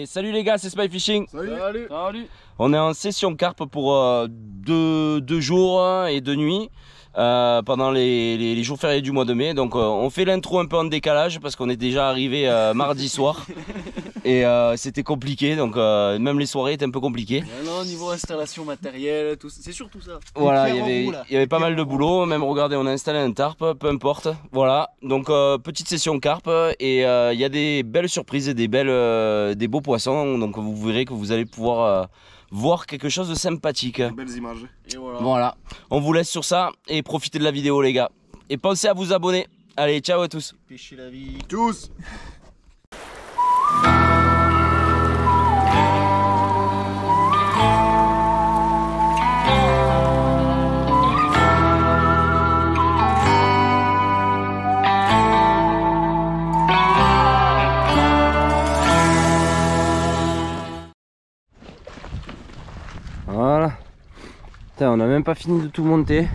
Et salut les gars, c'est Spy Fishing. Salut. Salut. On est en session carpe pour deux jours et 2 nuits pendant les jours fériés du mois de mai. Donc on fait l'intro un peu en décalage parce qu'on est déjà arrivé mardi soir et c'était compliqué. Donc même les soirées étaient un peu compliquées. Non, niveau installation matérielle, c'est surtout ça. Voilà, il y avait pas mal de boulot. Même regardez, on a installé un tarp, peu importe. Voilà, donc petite session carpe et il y a des belles surprises et des beaux poissons. Donc vous verrez que vous allez pouvoir voir quelque chose de sympathique. Belles images. Et voilà. Voilà, on vous laisse sur ça et profitez de la vidéo les gars. Et pensez à vous abonner. Allez, ciao à tous. Pêcher la vie. Tous. Voilà. Putain, on n'a même pas fini de tout monter.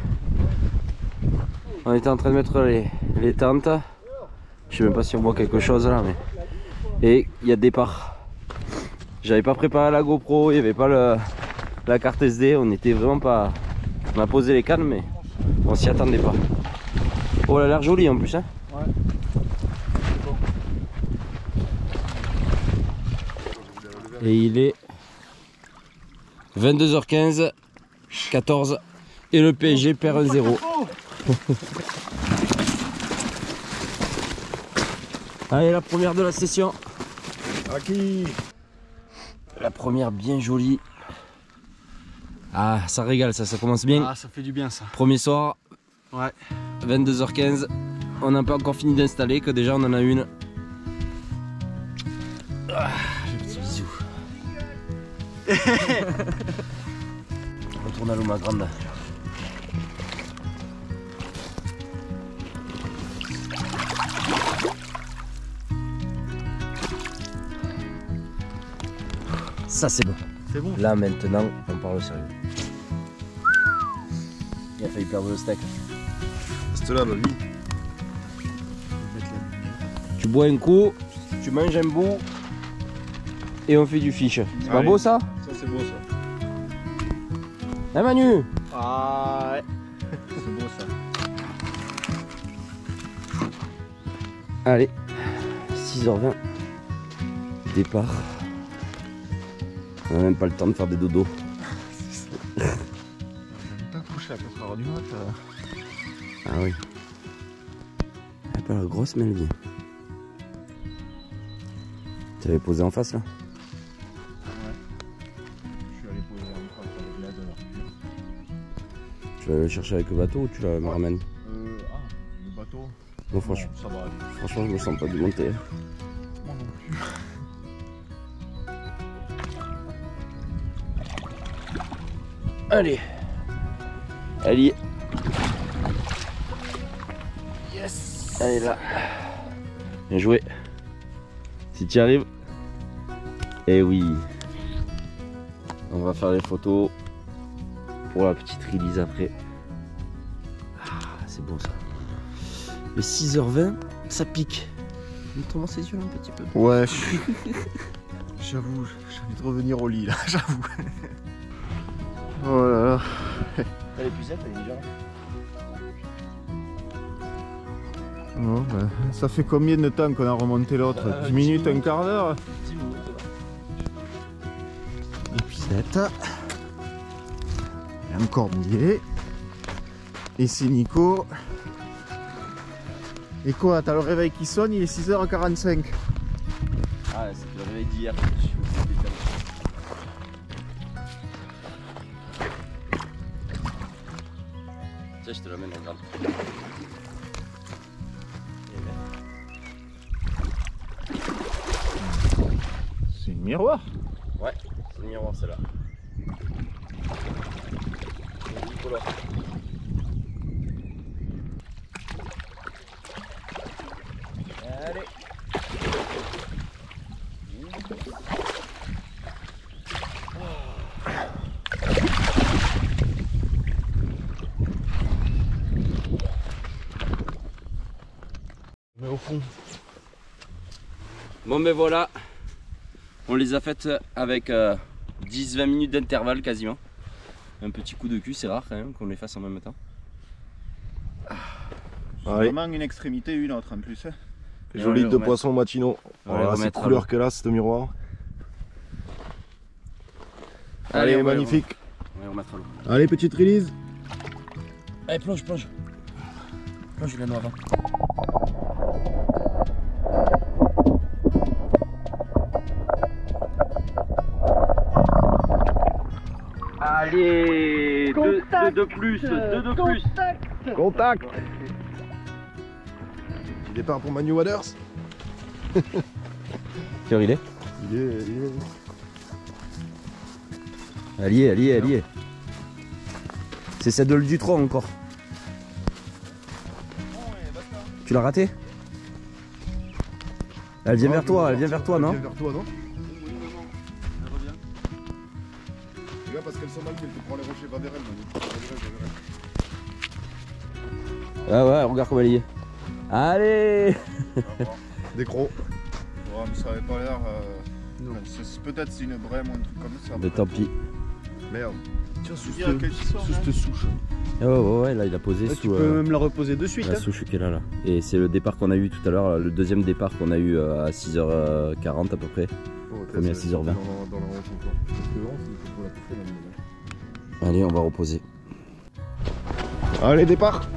On était en train de mettre les tentes. Je sais même pas si on voit quelque chose là, mais. Et il y a départ. J'avais pas préparé la GoPro, il n'y avait pas la carte SD, on était vraiment pas. On a posé les cannes, mais on s'y attendait pas. Oh, elle a l'air jolie en plus, hein. Ouais. Et il est 22h15, 14 et le PSG perd 1-0. Allez, la première de la session. Aki. La première bien jolie. Ah, ça régale, ça commence bien. Ah, ça fait du bien ça. Premier soir, Ouais. 22h15. On n'a pas encore fini d'installer, que déjà on en a une. Ah, le petit bisou. On tourne à l'eau ma grande. Ça c'est bon. C'est bon. Là maintenant on parle sérieux. Il a failli perdre le steak. C'est là, lui. Tu bois un coup, tu manges un bout et on fait du fish. C'est pas Allez. beau ça? Ça, c'est beau, ça. Hein Manu? Ah ouais. C'est beau ça. Allez, 6h20, départ. On n'a même pas le temps de faire des dodos. T'as couché à 4h du mat. Ah oui. Elle a pas la grosse Melvie. Tu avais posé en face là? Je suis allé poser un peu avec la de Tu vas le chercher avec le bateau ou tu la me ramènes? le bateau. Non, franchement, Ça va aller. franchement, je me sens pas de monter. Moi non plus. Allez. Elle y est. Yes. Elle est là. Bien joué. Si tu y arrives. Eh oui. On va faire les photos pour la petite release après. Ah, c'est bon ça. Le 6h20, ça pique. Montre-moi ses yeux un petit peu. Ouais. J'avoue, j'ai envie de revenir au lit là, j'avoue. Oh là là. T'as les pucettes, elle est déjà là. Oh, bah, ça fait combien de temps qu'on a remonté l'autre 10 minutes, un quart d'heure? 10 minutes. Et puis cette. Elle est encore mouillée. Et c'est Nico. Et quoi, t'as le réveil qui sonne, il est 6h45. Ah, c'est le réveil d'hier. Tiens, je te l'amène, regarde. C'est une miroir. Ouais, c'est le miroir celle-là. Bicolore. Allez. Mais au fond. Bon ben voilà, On les a faites avec 10-20 minutes d'intervalle quasiment. Un petit coup de cul, c'est rare quand même qu'on les fasse en même temps. C'est vraiment une extrémité, une autre en plus. Hein. Joli de poissons matinaux. Voilà, cette couleur qu'elle a, ce miroir. Allez, magnifique. On va remettre à l'eau. Allez, petite release. Allez, plonge, plonge. Plonge, Juliano, avant. Allez, deux de plus, deux de plus. Contact. Petit départ pour Manu Waders. Quelle heure il est? Il est... Allié, allié, allié. C'est celle de du tronc encore. Tu l'as raté? Elle vient vers toi, non? Elle vient vers toi, non? Regarde parce qu'elle sent mal qu'elle te prend les rochers, va vers elle, Manu. Ouais, ouais, regarde comme elle y est. Allez. Des crocs. Ouais, mais ça avait pas l'air. Peut-être c'est une brème ou un truc comme ça. Mais tant pis. Merde. Tiens, sous cette souche. Ouais, ouais, ouais, là il a posé Là, sous. tu peux même la reposer de suite. La souche qui est là, là. Et c'est le départ qu'on a eu tout à l'heure, le deuxième départ qu'on a eu à 6h40 à peu près. Premier à 6h20. Allez, on va reposer. Allez, départ.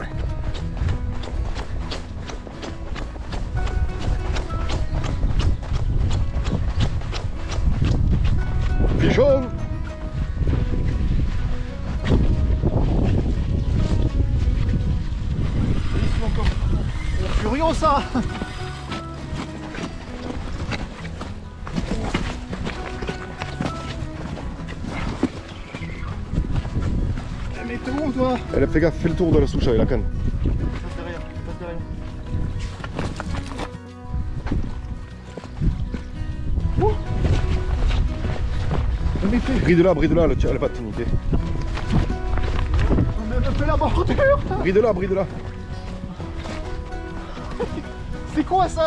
Pigeon. Furieux ça. Mais t'es où toi? Elle a fait gaffe, fais le tour de la souche avec la canne. Bride-la, bride-la, elle va te niquer. On a fait la bordure. Bride-la, bride-la. C'est quoi ça?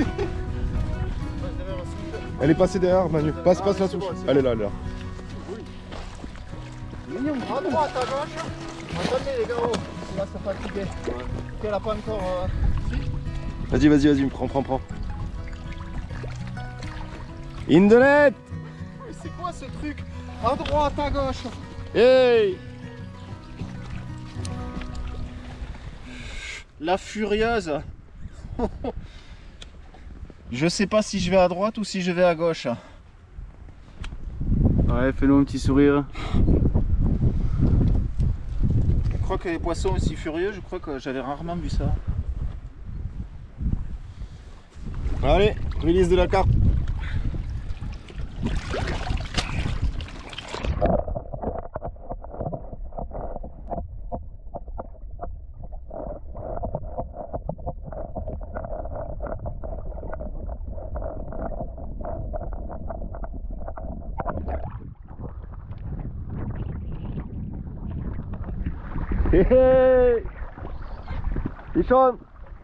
Elle est passée derrière, Manu. Passe la souche. Elle est là, elle est là. À droite, à gauche. Attendez les gars, on va se fatiguer. Elle a pas encore. Vas-y, vas-y, vas-y, prends. In the net. C'est quoi ce truc? À droite, à gauche. Hey. La furieuse. Je sais pas si je vais à droite ou si je vais à gauche. Ouais, fais-nous un petit sourire. Je crois que les poissons aussi furieux, je crois que j'avais rarement vu ça. Allez, release de la carpe. Hey, hey. Pichon.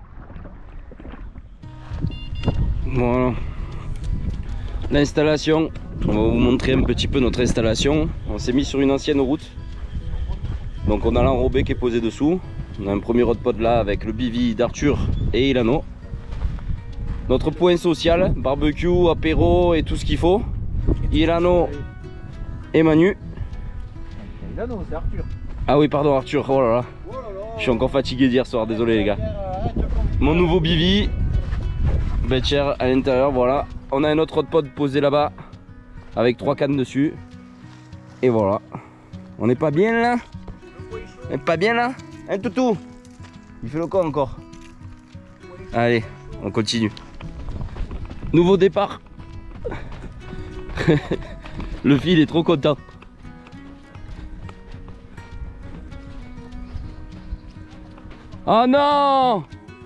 Voilà. L'installation, on va vous montrer un petit peu notre installation. On s'est mis sur une ancienne route. Donc on a l'enrobé qui est posé dessous. On a un premier hot pod là avec le bivy d'Arthur et Ilano. Notre point social, barbecue, apéro et tout ce qu'il faut. Ilano et Manu. Ilano, c'est Arthur. Ah oui, pardon Arthur, oh là là. Je suis encore fatigué d'hier soir, désolé les gars. Mon nouveau bivy. Betcher à l'intérieur, voilà. On a un autre hot pod posé là-bas. Avec 3 cannes dessus. Et voilà. On n'est pas bien là? On n'est pas bien là? Hein toutou? Il fait le con encore. Allez, on continue. Nouveau départ. Le fil est trop content. Oh non!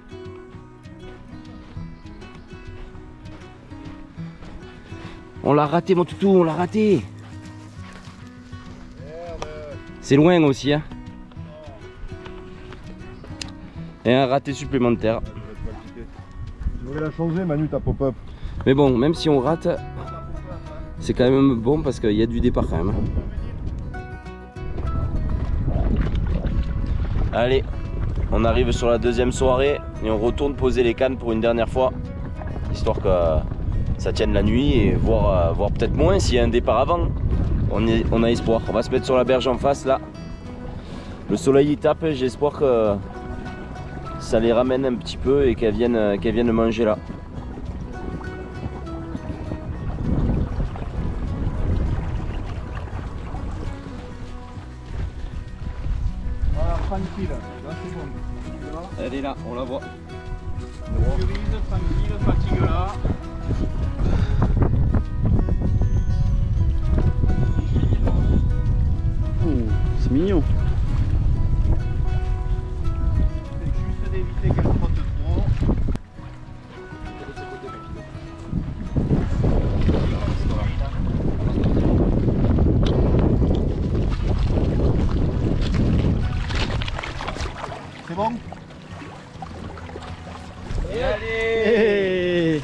On l'a raté mon toutou, on l'a raté. C'est loin aussi hein. Et un raté supplémentaire. Tu devrais la changer Manu ta pop-up. Mais bon, même si on rate, C'est quand même bon parce qu'il y a du départ quand même. Allez, on arrive sur la deuxième soirée et on retourne poser les cannes pour une dernière fois. Histoire que ça tienne la nuit et voir peut-être moins s'il y a un départ avant. On a espoir. On va se mettre sur la berge en face là. Le soleil y tape, j'ai espoir que ça les ramène un petit peu et qu'elles viennent manger là. Voilà, tranquille, là c'est bon. Elle est là, on la voit. Sécurise, tranquille, fatigue là. Oh, c'est mignon. C'est juste d'éviter qu'elle frotte trop. C'est bon? Et allez!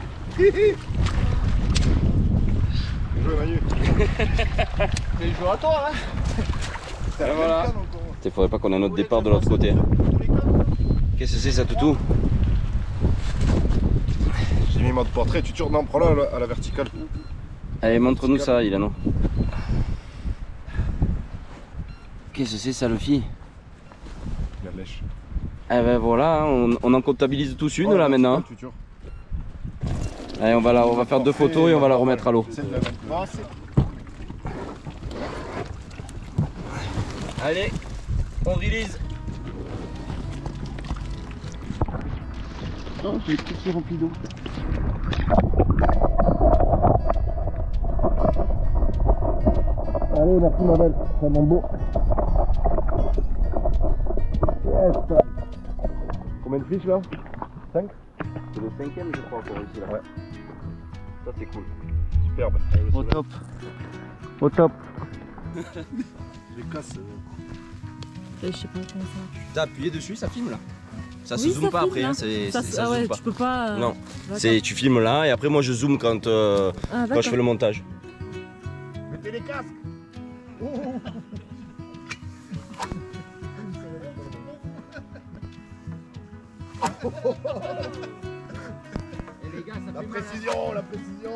Bien joué Manu. C'est le jour à toi, hein? Et voilà. Il faudrait pas qu'on ait notre départ de l'autre côté. Qu'est-ce que c'est ça, toutou? J'ai mis mode portrait, tu tournes, non, prends-la à la verticale. Allez, montre-nous ça, Ilano. Qu'est-ce que c'est ça, le fille? La lèche. Eh ben voilà, on en comptabilise tous une là maintenant. Tu tures. Allez, on va faire 2 photos et on va la remettre à l'eau. Allez, on release. Oh, j'ai tout qui rempli d'eau. Allez, merci ma belle, c'est mon beau. Yes. Combien de fiches là? 5? C'est le 5e je crois encore ici là. Ouais. Ça c'est cool. Superbe. Au top. Au top. Je les casse. Je sais pas comment ça marche. T'as appuyé dessus, ça filme là. Ça se Oui, zoome ça pas filme, après, hein. hein, ça Ah ouais, zoome pas. tu peux pas. Non, D'accord. tu filmes là et après moi je zoome quand je fais le montage. Mettez les casques. La précision, la précision.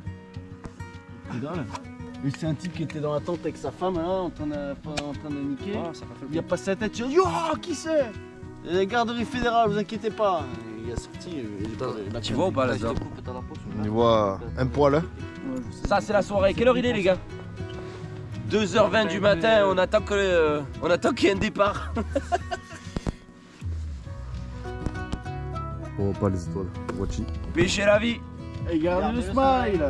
Mais c'est un type qui était dans la tente avec sa femme là, en train de niquer. Ah, ça a pas fait le Il a passé la tête, il a dit oh, qui c'est? La garderie fédérale, vous inquiétez pas. Il a sorti. Tu vois ou pas là-dedans? On y voit un poil. Hein. Ça c'est la soirée. Quelle heure il est les gars? 2h20 du matin, on attend qu'il y ait un départ. Oh, pas les étoiles. Watchy. Pêcher la vie. Et garde le smile.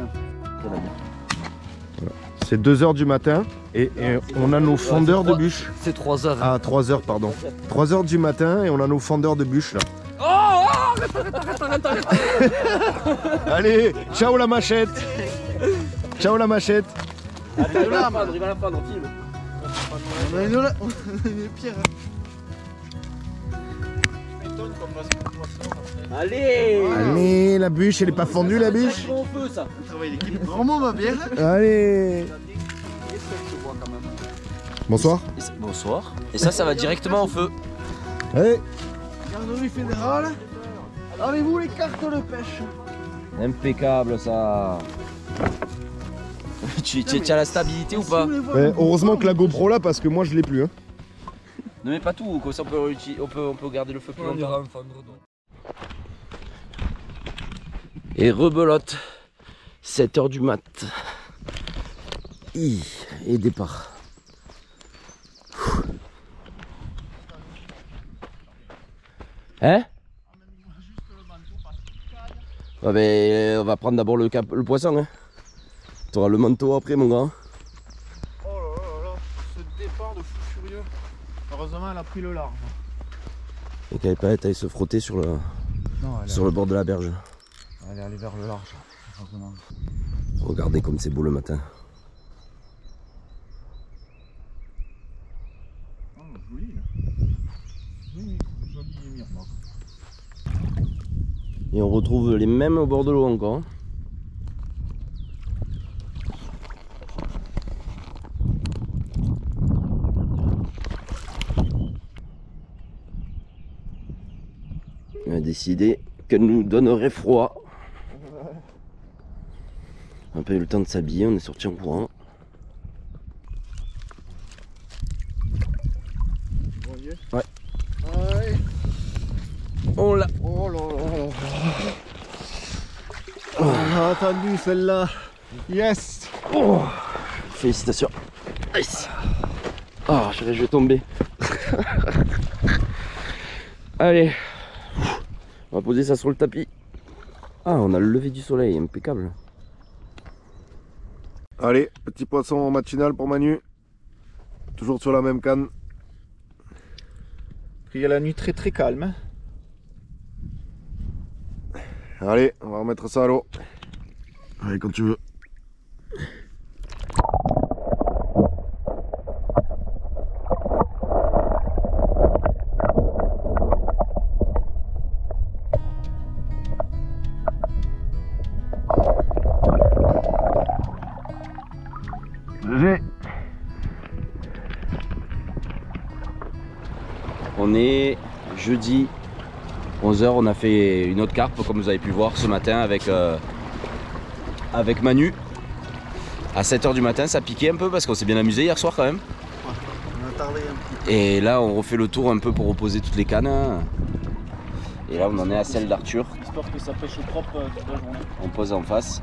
C'est 2h du matin et on a nos fondeurs de bûches. C'est 3h. Ah, 3h, pardon. 3h du matin et on a nos fondeurs de bûches là. Arrête. Allez, ciao la machette. Ciao la machette. Il va la prendre, filme. On a une pierre. Allez. Allez, la bûche, elle est pas fondue la bûche? C'est au feu ça. Vraiment ma bière. Allez. Bonsoir. Bonsoir. Et ça va directement au feu. Allez. Garderie fédérale. Avez-vous les cartes de pêche? Impeccable ça. Tu as la stabilité ou pas? Ouais, heureusement que la GoPro là parce que moi je l'ai plus. Hein. Ne mets pas tout, comme ça on peut garder le feu plus longtemps. Et rebelote, 7h du mat. Et départ. Hein? Ouais, mais on va prendre d'abord le poisson. Hein. Tu auras le manteau après mon gars. Oh là là là, ce départ de fou furieux. Heureusement elle a pris le large. Et qu'elle pas aille se frotter sur le, sur le bord de la berge. Elle est allée vers le large. Heureusement. Regardez comme c'est beau le matin. Oh, joli. Oui, joli myrmoc. Et on retrouve les mêmes au bord de l'eau encore. On a décidé qu'elle nous donnerait froid. On n'a pas eu le temps de s'habiller, on est sorti en courant. Ouais. Ouais. On l'a. Oh là là. On a attendu celle-là. Yes. Oh. Félicitations. Nice. Ah, je vais tomber. Allez. On va poser ça sur le tapis. Ah, on a le lever du soleil, impeccable. Allez, petit poisson matinal pour Manu. Toujours sur la même canne. Il y a la nuit très très calme. Allez, on va remettre ça à l'eau. Allez, quand tu veux. On est jeudi 11 h, on a fait une autre carpe comme vous avez pu voir ce matin avec Manu. À 7 h du matin, ça piquait un peu parce qu'on s'est bien amusé hier soir quand même. Ouais, on a tardé un petit. Et là on refait le tour un peu pour reposer toutes les cannes. Et là on en est à celle d'Arthur. Histoire que ça pêche au propre toute la journée. On pose en face.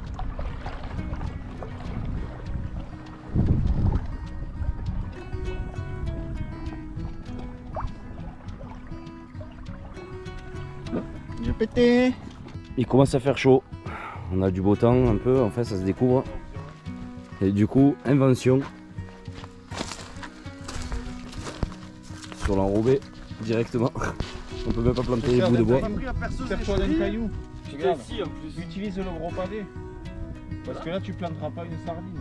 J'ai pété. Il commence à faire chaud. On a du beau temps un peu, en fait ça se découvre. Et du coup, invention. Sur l'enrobé directement. On peut même pas planter les bouts de bois. Serre-toi d'un caillou. Regarde, Ici en plus. Utilise le gros pavé. Parce que là tu planteras pas une sardine.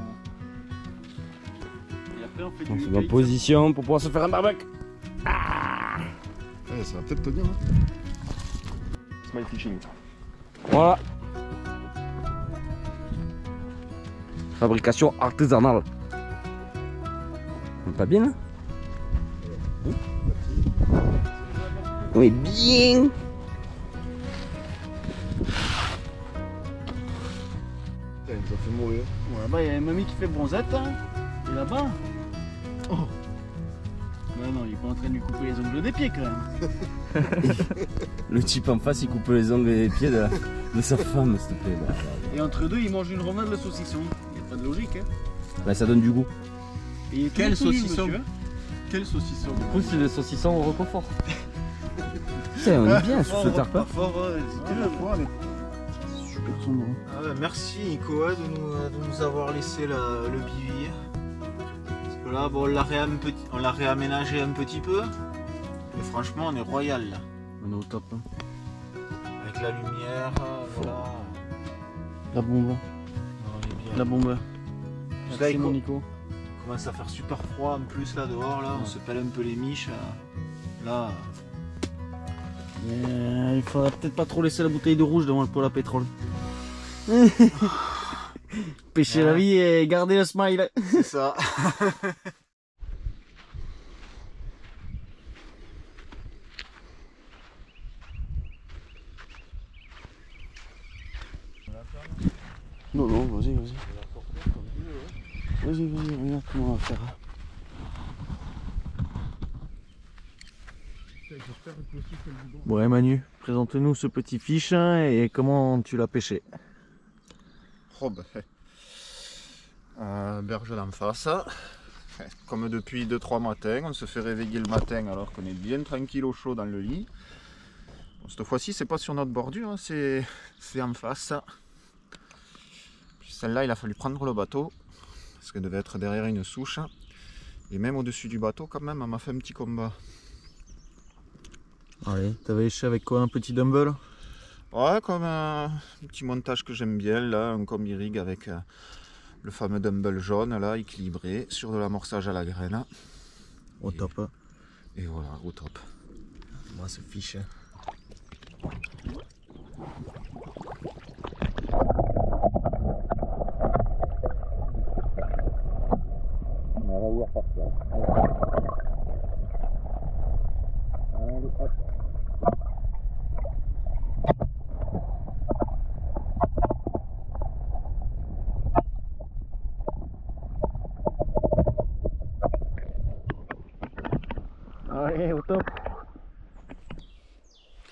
Et après on fait On du se met en position pour pouvoir se faire un barbecue. Ouais, ça va peut-être tenir. Hein. Smile fishing. Voilà. Fabrication artisanale. Pas bien là? Oui, bien. Putain, il nous a fait mourir. Bon, là-bas il y a une mamie qui fait bronzette. Hein. Et là-bas. Oh. Non, il est pas en train de lui couper les ongles des pieds quand même. Le type en face il coupe les ongles et les pieds de sa femme s'il te plaît. Et entre deux, il mange une romaine de saucisson. Il n'y a pas de logique, hein. Bah ça donne du goût. Et il est Quel tout nu, saucisson? monsieur. Quel saucisson? Du coup, c'est le saucisson au reconfort. Putain, on est bien sur ce tarpin. Pas fort, c'était la fois, mais. Super sombre. Ah ouais, merci Nico de nous avoir laissé le bivy. Parce que là, bon, on l'a réaménagé un petit peu. Et franchement, on est royal là. On est au top. Hein. Avec la lumière, voilà. La bombe. On est bien. La bombe. Là, Merci il mon Nico. commence à faire super froid en plus là dehors. Là, on se pèle un peu les miches. Là. Il faudra peut-être pas trop laisser la bouteille de rouge devant le pôle à pétrole. Pêcher la vie et garder le smile. C'est ça. Non, vas-y. Vas-y, regarde comment on va faire. Bon, et Manu, présente-nous ce petit fiche et comment tu l'as pêché. Oh, berge d'en face. Comme depuis 2-3 matins, on se fait réveiller le matin alors qu'on est bien tranquille au chaud dans le lit. Bon, cette fois-ci, c'est pas sur notre bordure, hein, c'est en face. Puis celle-là, il a fallu prendre le bateau parce qu'elle devait être derrière une souche. Et même au-dessus du bateau, quand même, elle m'a fait un petit combat. Allez, t'avais pêché avec quoi? Un petit dumbbell? Ouais, comme un petit montage que j'aime bien, là, un combi rig avec le fameux dumbbell jaune, là, équilibré, sur de l'amorçage à la graine. Au top. Et voilà, au top. Moi, ce fiche.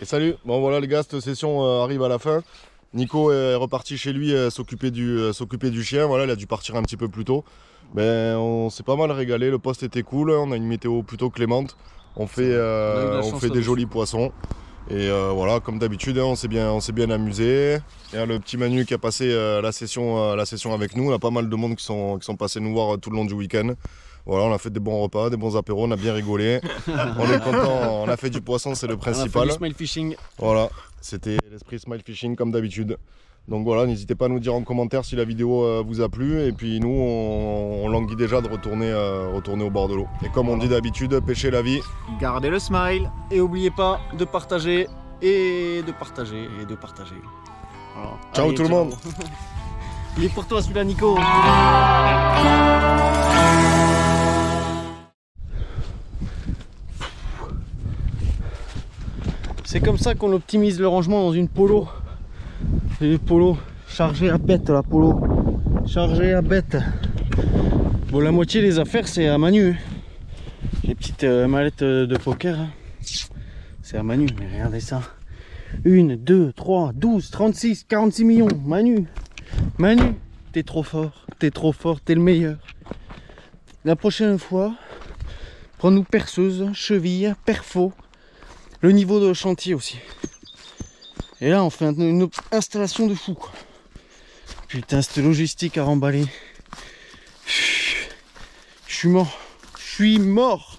Et salut. Bon voilà les gars, cette session arrive à la fin. Nico est reparti chez lui s'occuper du chien. Voilà, il a dû partir un petit peu plus tôt. Mais on s'est pas mal régalé, le poste était cool, on a une météo plutôt clémente. On fait des jolis poissons. Et voilà, comme d'habitude, on s'est bien amusé. Il y a le petit Manu qui a passé la session avec nous. On a pas mal de monde qui sont passés nous voir tout le long du week-end. Voilà, on a fait des bons repas, des bons apéros, on a bien rigolé. On est content, on a fait du poisson, c'est le principal. On a fait du smile fishing. Voilà, c'était l'esprit smile fishing comme d'habitude. Donc voilà, n'hésitez pas à nous dire en commentaire si la vidéo vous a plu. Et puis nous, on languit déjà de retourner au bord de l'eau. Et comme on dit d'habitude, pêchez la vie. Gardez le smile. Et n'oubliez pas de partager et de partager et de partager. Voilà. Ciao Allez, tout le monde. Il est pour toi celui-là, Nico. C'est comme ça qu'on optimise le rangement dans une polo. C'est des polos chargés à bête, la polo. Chargée à bête. Bon, la moitié des affaires, c'est à Manu. Les petites mallettes de poker, hein. C'est à Manu, mais regardez ça. 1, 2, 3, 12, 36, 46 millions. Manu, t'es trop fort, t'es le meilleur. La prochaine fois, prends-nous perceuse, cheville, perfo. Le niveau de chantier aussi. Et là, on fait une installation de fou, quoi. Putain, cette logistique à remballer. Je suis mort.